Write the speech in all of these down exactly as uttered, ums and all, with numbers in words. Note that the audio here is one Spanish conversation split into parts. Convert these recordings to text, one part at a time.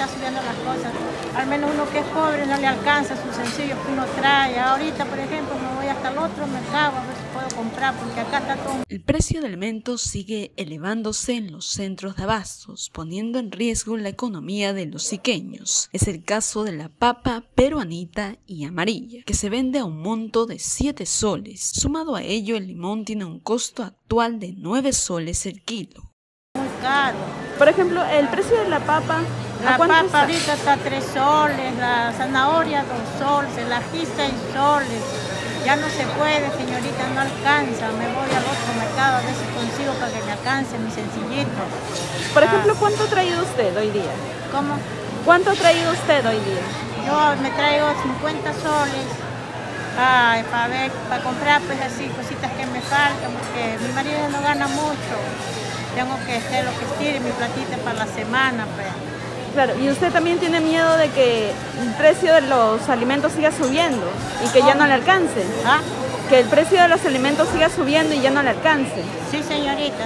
está subiendo las cosas. Al menos uno que es pobre no le alcanza sus sencillos que uno trae. Ahorita, por ejemplo, me voy hasta el otro mercado a ver si puedo comprar, porque acá está todo. El precio de alimentos sigue elevándose en los centros de abastos, poniendo en riesgo la economía de los iqueños. Es el caso de la papa peruanita y amarilla, que se vende a un monto de siete soles. Sumado a ello, el limón tiene un costo actual de nueve soles el kilo. Muy caro. Por ejemplo, el precio de la papa, La ¿a cuánto papa está? ahorita está tres soles, la zanahoria dos soles, el ají seis soles. Ya no se puede, señorita, no alcanza. Me voy al otro mercado a ver si consigo para que me alcance mi sencillito. Por Ah. ejemplo, ¿cuánto ha traído usted hoy día? ¿Cómo? ¿Cuánto ha traído usted hoy día? Yo me traigo cincuenta soles ay, para ver, para comprar pues así cositas que me faltan, porque mi marido no gana mucho. Tengo que hacer lo que estire mi platita para la semana, pues. Claro, y usted también tiene miedo de que el precio de los alimentos siga subiendo y que ya no le alcance. ¿Ah? Que el precio de los alimentos siga subiendo y ya no le alcance. Sí, señorita,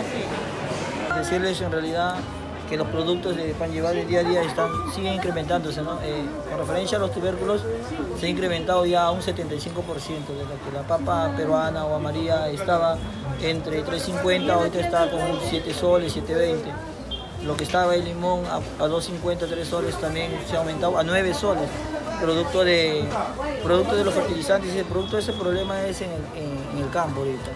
sí. Decirles en realidad que los productos de pan llevar de día a día están, siguen incrementándose, ¿no? Eh, con referencia a los tubérculos, se ha incrementado ya a un setenta y cinco por ciento, de lo que la papa peruana o amarilla estaba entre tres cincuenta, ahorita está con siete soles, siete veinte. Lo que estaba el limón a, a dos cincuenta, tres soles también se ha aumentado a nueve soles, producto de, producto de los fertilizantes, y el producto de ese problema es en el, en, en el campo ahorita,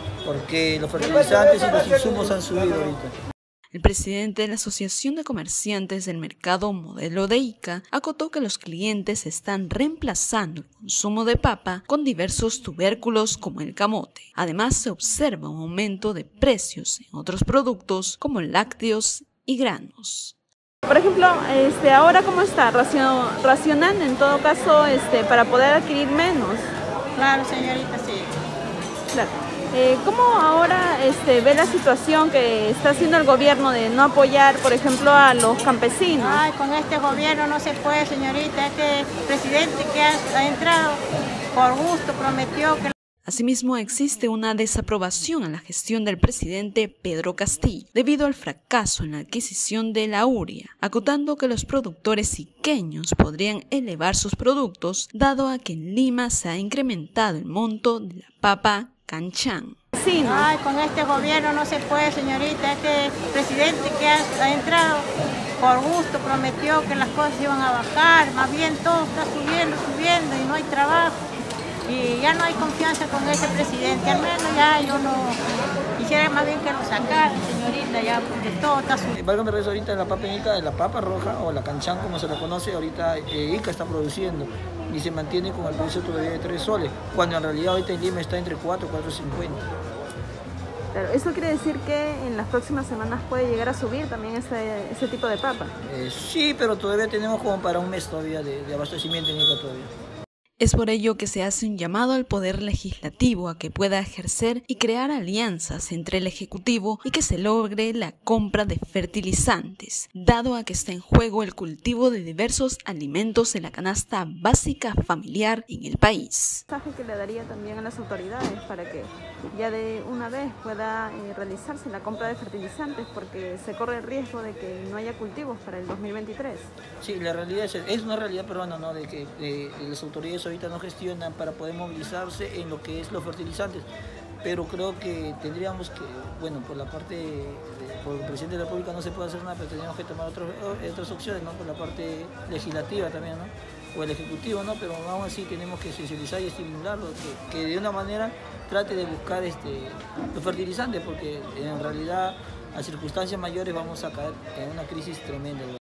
porque los fertilizantes y los insumos han subido ahorita. El presidente de la Asociación de Comerciantes del Mercado Modelo de Ica acotó que los clientes están reemplazando el consumo de papa con diversos tubérculos como el camote. Además, se observa un aumento de precios en otros productos como lácteos y granos. Por ejemplo, este, ahora ¿cómo está? Racio- racionando en todo caso este, para poder adquirir menos. Claro, señorita, sí. Claro. Eh, ¿Cómo ahora este, ve la situación que está haciendo el gobierno de no apoyar, por ejemplo, a los campesinos? Ay, con este gobierno no se puede, señorita. Este presidente que ha, ha entrado por gusto prometió que... Asimismo, existe una desaprobación a la gestión del presidente Pedro Castillo debido al fracaso en la adquisición de la urea, acotando que los productores iqueños podrían elevar sus productos dado a que en Lima se ha incrementado el monto de la papa canchán. Sí, ¿no? Ay, con este gobierno no se puede, señorita. Este presidente que ha, ha entrado por gusto prometió que las cosas iban a bajar. Más bien todo está subiendo, subiendo y no hay trabajo. Y ya no hay confianza con ese presidente. Al menos ya yo no quisiera más bien que lo sacaran, señorita, ya porque todo está subiendo. Válgame rezo ahorita la papa en Ica, la papa roja o la canchán como se la conoce ahorita, eh, Ica está produciendo y se mantiene con el precio todavía de tres soles, cuando en realidad ahorita en Lima está entre cuatro, cuatro cincuenta. Claro, eso quiere decir que en las próximas semanas puede llegar a subir también ese, ese tipo de papa. Eh, sí, pero todavía tenemos como para un mes todavía de, de abastecimiento en Ica todavía. Es por ello que se hace un llamado al Poder Legislativo a que pueda ejercer y crear alianzas entre el Ejecutivo y que se logre la compra de fertilizantes, dado a que está en juego el cultivo de diversos alimentos en la canasta básica familiar en el país. Un mensaje que le daría también a las autoridades para que ya de una vez pueda eh, realizarse la compra de fertilizantes, porque se corre el riesgo de que no haya cultivos para el dos mil veintitrés. Sí, la realidad es, es una realidad peruana, ¿no? De que de, de las autoridades ahorita no gestionan para poder movilizarse en lo que es los fertilizantes, pero creo que tendríamos que, bueno, por la parte, de, por el presidente de la República no se puede hacer nada, pero tendríamos que tomar otros, otras opciones, ¿no? Por la parte legislativa también, ¿no? O el ejecutivo, ¿no? Pero aún así tenemos que sensibilizar y estimularlo, que, que de una manera trate de buscar este, los fertilizantes, porque en realidad a circunstancias mayores vamos a caer en una crisis tremenda.